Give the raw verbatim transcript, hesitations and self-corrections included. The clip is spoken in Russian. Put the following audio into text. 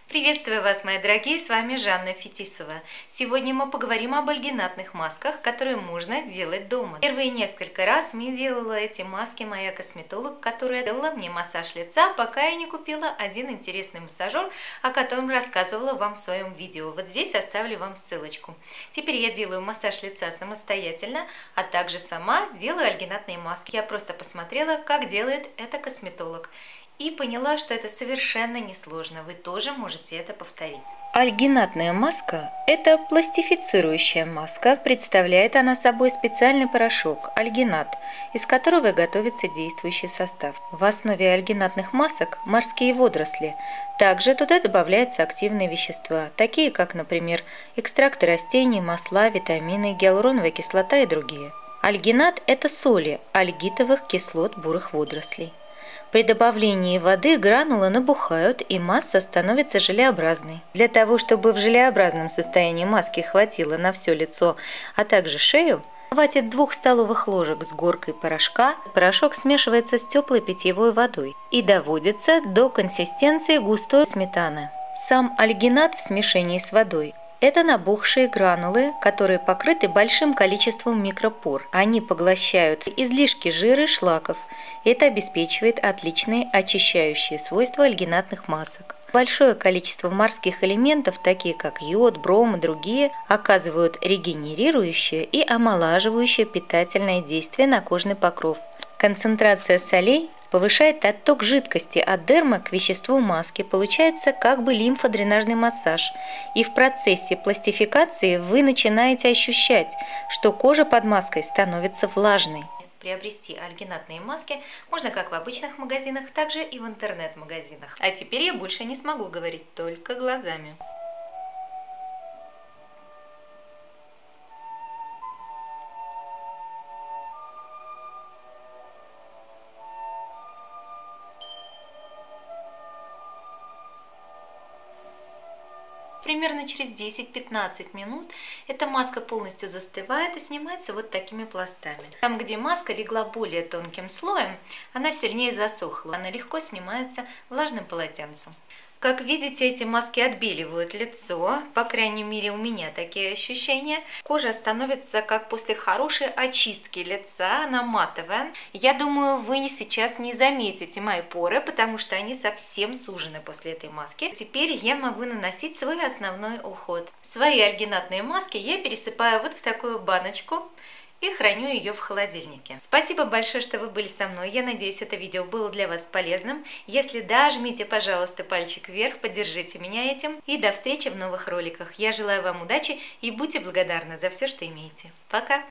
Приветствую вас, мои дорогие, с вами Жанна Фетисова. Сегодня мы поговорим об альгинатных масках, которые можно делать дома. Первые несколько раз мне делала эти маски моя косметолог, которая делала мне массаж лица, пока я не купила один интересный массажер, о котором рассказывала вам в своем видео. Вот здесь оставлю вам ссылочку. Теперь я делаю массаж лица самостоятельно, а также сама делаю альгинатные маски. Я просто посмотрела, как делает это косметолог. И поняла, что это совершенно несложно. Вы тоже можете это повторить. Альгинатная маска – это пластифицирующая маска. Представляет она собой специальный порошок – альгинат, из которого готовится действующий состав. В основе альгинатных масок – морские водоросли. Также туда добавляются активные вещества, такие как, например, экстракты растений, масла, витамины, гиалуроновая кислота и другие. Альгинат – это соли альгитовых кислот бурых водорослей. При добавлении воды гранулы набухают, и масса становится желеобразной. Для того, чтобы в желеобразном состоянии маски хватило на все лицо, а также шею, хватит двух столовых ложек с горкой порошка. Порошок смешивается с теплой питьевой водой и доводится до консистенции густой сметаны. Сам альгинат в смешении с водой – это набухшие гранулы, которые покрыты большим количеством микропор. Они поглощают излишки жира и шлаков. Это обеспечивает отличные очищающие свойства альгинатных масок. Большое количество морских элементов, такие как йод, бром и другие, оказывают регенерирующее и омолаживающее питательное действие на кожный покров. Концентрация солей повышает отток жидкости от дермы к веществу маски, получается как бы лимфодренажный массаж. И в процессе пластификации вы начинаете ощущать, что кожа под маской становится влажной. Приобрести альгинатные маски можно как в обычных магазинах, так же и в интернет-магазинах. А теперь я больше не смогу говорить только глазами. Примерно через десять-пятнадцать минут эта маска полностью застывает и снимается вот такими пластами. Там, где маска легла более тонким слоем, она сильнее засохла. Она легко снимается влажным полотенцем. Как видите, эти маски отбеливают лицо, по крайней мере у меня такие ощущения. Кожа становится как после хорошей очистки лица, она матовая. Я думаю, вы сейчас не заметите мои поры, потому что они совсем сужены после этой маски. Теперь я могу наносить свой основной уход. Свои альгинатные маски я пересыпаю вот в такую баночку и храню ее в холодильнике. Спасибо большое, что вы были со мной. Я надеюсь, это видео было для вас полезным. Если да, жмите, пожалуйста, пальчик вверх, поддержите меня этим. И до встречи в новых роликах. Я желаю вам удачи и будьте благодарны за все, что имеете. Пока!